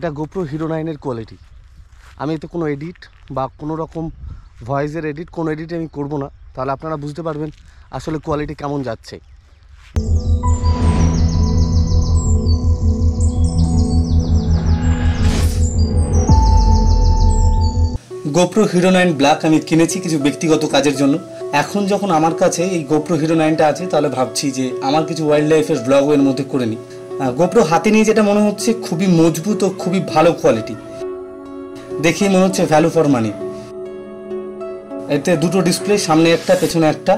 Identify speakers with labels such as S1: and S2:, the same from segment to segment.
S1: এটা GoPro hero 9 এর quality. আমি এতে কোনো এডিট বা কোনো রকম ভয়েসের এডিট কোনো এডিট আমি করব না, তাহলে আপনারা বুঝতে পারবেন আসলে কোয়ালিটি কেমন যাচ্ছে। গোপ্রো হিরো 9 ব্ল্যাক আমি কিনেছি কিছু ব্যক্তিগত কাজের জন্য। এখন যখন আমার কাছে এই গোপ্রো হিরো 9টা আছে, তাহলে ভাবছি যে আমার কিছু ওয়াইল্ড লাইফের ব্লগ এর মধ্যে করে নিই। গোপ্রো হাতে নিয়ে যেটা মনে হচ্ছে খুবই মজবুত ও খুবই ভালো কোয়ালিটি, দেখেই মনে হচ্ছে ভ্যালু ফর মানি। এতে দুটো ডিসপ্লে, সামনে একটা পেছনে একটা,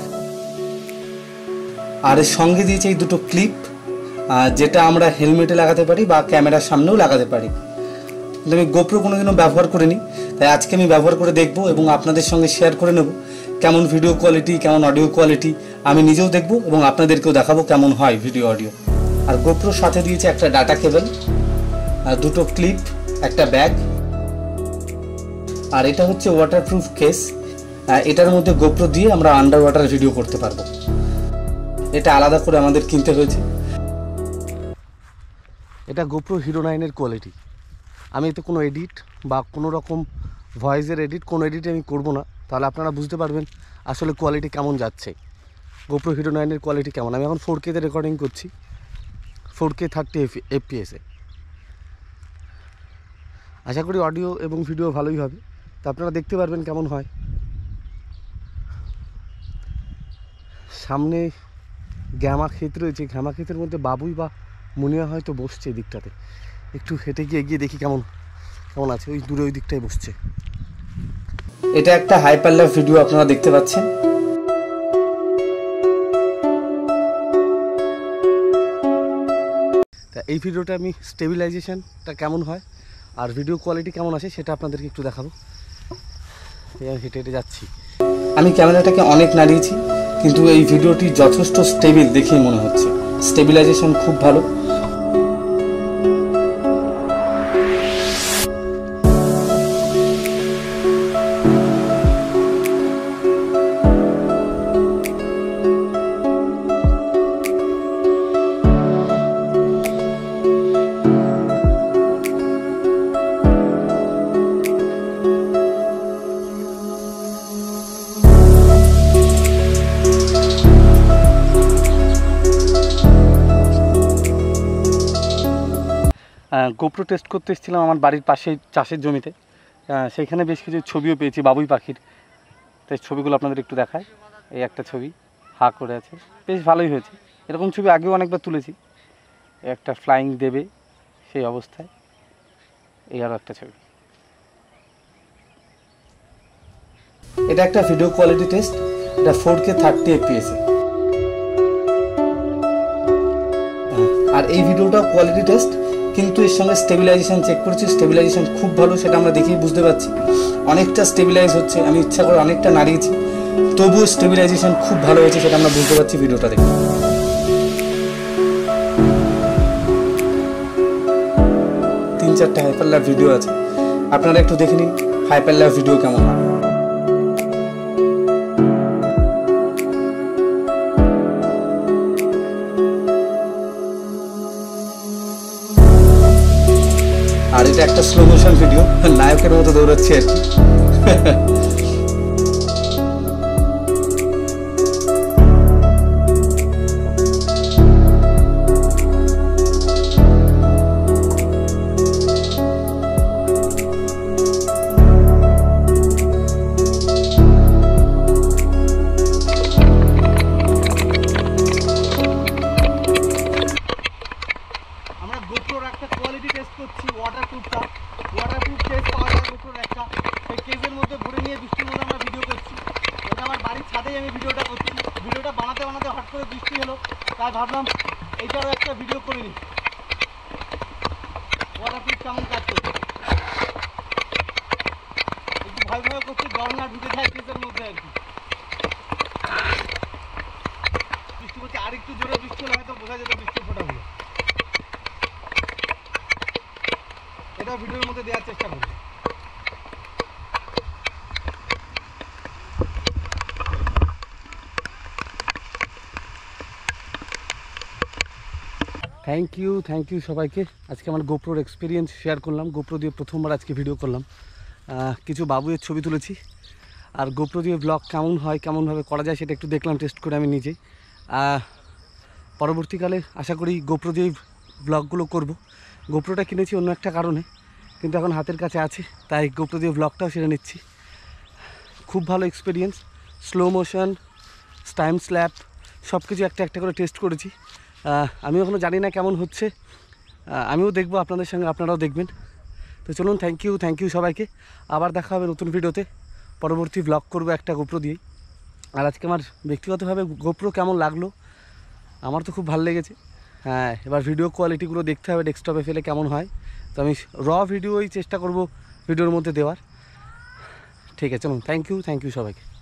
S1: আর এর সঙ্গে দিয়েছে এই দুটো ক্লিপ, যেটা আমরা হেলমেটে লাগাতে পারি বা ক্যামেরার সামনেও লাগাতে পারি। কিন্তু আমি গোপ্রো কোনোদিনও ব্যবহার করিনি, তাই আজকে আমি ব্যবহার করে দেখব এবং আপনাদের সঙ্গে শেয়ার করে নেব কেমন ভিডিও কোয়ালিটি, কেমন অডিও কোয়ালিটি। আমি নিজেও দেখব এবং আপনাদেরকেও দেখাবো কেমন হয় ভিডিও অডিও। আর গোপ্রোর সাথে দিয়েছে একটা ডাটা কেবল, দুটো ক্লিপ, একটা ব্যাগ, আর এটা হচ্ছে ওয়াটারপ্রুফ কেস। এটার মধ্যে গোপ্রো দিয়ে আমরা আন্ডার ওয়াটার ভিডিও করতে পারবো। এটা আলাদা করে আমাদের কিনতে হয়েছে। এটা গোপ্রো হিরো 9 এর কোয়ালিটি। আমি এতে কোনো এডিট বা কোনো রকম ভয়েসের এডিট কোনো এডিট আমি করব না, তাহলে আপনারা বুঝতে পারবেন আসলে কোয়ালিটি কেমন যাচ্ছে, গোপ্রো হিরো 9 এর কোয়ালিটি কেমন। আমি এখন 4K-তে রেকর্ডিং করছি, 4K 30 FPS-এ। আশা করি অডিও এবং ভিডিও ভালোই হবে, তা আপনারা দেখতে পারবেন কেমন হয়। সামনে গ্যামা ক্ষেত রয়েছে, গ্যামা ক্ষেতের মধ্যে বাবুই বা মুনিয়া হয়তো বসছে দিকটাতে। একটু হেঁটে গিয়ে এগিয়ে দেখি কেমন কেমন আছে। ওই দূরে ওই দিকটায় বসছে। এটা একটা হাইপার লাভ ভিডিও আপনারা দেখতে পাচ্ছেন। তা এই ভিডিওটা আমি স্টেবিলাইজেশনটা কেমন হয় আর ভিডিও কোয়ালিটি কেমন আসে সেটা আপনাদেরকে একটু দেখাবো। আমি হেঁটে হেঁটে যাচ্ছি। আমি ক্যামেরাটাকে অনেক নাড়িয়েছি, কিন্তু এই ভিডিওটি যথেষ্ট স্টেবিল দেখেই মনে হচ্ছে। স্টেবিলাইজেশন খুব ভালো। গোপ্রো টেস্ট করতে এসেছিলাম আমার বাড়ির পাশেই চাষের জমিতে। সেইখানে বেশ কিছু ছবিও পেয়েছি বাবুই পাখির, তাই ছবিগুলো আপনাদের একটু দেখায়। এই একটা ছবি হা করে আছে, বেশ ভালোই হয়েছে। এরকম ছবি আগেও অনেকবার তুলেছি। একটা ফ্লাইং দেবে সেই অবস্থায়, এই আরও একটা ছবি। এটা একটা ভিডিও কোয়ালিটি টেস্ট, এটা 4K 30 FPS-এ। আর এই ভিডিওটা কোয়ালিটি টেস্ট, কিন্তু এর সঙ্গে স্টেবিলাইজেশন চেক করেছি, স্টেবিলাইজেশন খুব ভালো, সেটা আমরা দেখেই বুঝতে পারছি। অনেকটা স্টেবিলাইজ হচ্ছে, আমি ইচ্ছা করে অনেকটা নাড়িয়েছি, তবুও স্টেবিলাইজেশন খুব ভালো হয়েছে, সেটা আমরা বুঝতে পারছি ভিডিওটা দেখে। 3-4টা হাইপার লাভ ভিডিও আছে, আপনারা একটু দেখে নিন হাইপার লাভ ভিডিও কেমন হয়। আর এটা একটা স্লো মোশন ভিডিও, নায়কের মতো দৌড়াচ্ছি আর কি। আমরা গোপ্রোর একটা কোয়ালিটি টেস্ট করছি, ওয়াটারপ্রুফ কেস পাওয়া যায় গোপ্রোর একটা। সেই কেসের মধ্যে ভরে নিয়ে বৃষ্টির মধ্যে আমরা ভিডিও করছি। এটা আমার বাড়ির ছাদেই আমি ভিডিওটা করছি। ভিডিওটা বানাতে বানাতে হঠাৎ করে বৃষ্টি হলো, তাই ভাবলাম এইটারও একটা ভিডিও করে নিই, ওয়াটারপ্রুফ কেমন কাজ করছে। একটু ভয় ভয় করছে, জল না ঢুকে যায় কেসের মধ্যে আর কি। বৃষ্টি হচ্ছে, আর একটু জোরে বৃষ্টি হলে হয়তো বোঝা যেত বৃষ্টির ফোঁটাগুলো। এটা ভিডিওর মধ্যে দেওয়ার চেষ্টা করি। থ্যাংক ইউ সবাইকে। আজকে আমার গোপ্রোর এক্সপিরিয়েন্স শেয়ার করলাম। গোপ্রো দিয়ে প্রথমবার আজকে ভিডিও করলাম, কিছু বাবুয়ের ছবি তুলেছি। আর গোপ্রো দিয়ে ব্লগ কেমন হয়, কেমনভাবে করা যায় সেটা একটু দেখলাম টেস্ট করে আমি নিজেই। পরবর্তীকালে আশা করি গোপ্রো দিয়েই ব্লগগুলো করব। গোপ্রোটা কিনেছি অন্য একটা কারণে, কিন্তু এখন হাতের কাছে আছে, তাই গোপ্রো দিয়ে ব্লগটাও সেরে নিচ্ছি। খুব ভালো এক্সপিরিয়েন্স। স্লো মোশন, টাইম স্ল্যাপ সব কিছু একটা একটা করে টেস্ট করেছি। আমি এখনও জানি না কেমন হচ্ছে, আমিও দেখবো আপনাদের সঙ্গে, আপনারাও দেখবেন। তো চলুন, থ্যাংক ইউ সবাইকে। আবার দেখা হবে নতুন ভিডিওতে। পরবর্তী ব্লগ করবো একটা গোপ্রো দিয়ে। আর আজকে আমার ব্যক্তিগতভাবে গোপ্রো কেমন লাগলো, আমার তো খুব ভালো লেগেছে। হ্যাঁ, এবার ভিডিও কোয়ালিটিগুলো দেখতে হবে ডেস্কটপে ফেলে কেমন হয়। তো আমি ভিডিওই চেষ্টা করব ভিডিওর মধ্যে দেওয়ার। ঠিক আছে, চলুন, থ্যাংক ইউ সবাইকে।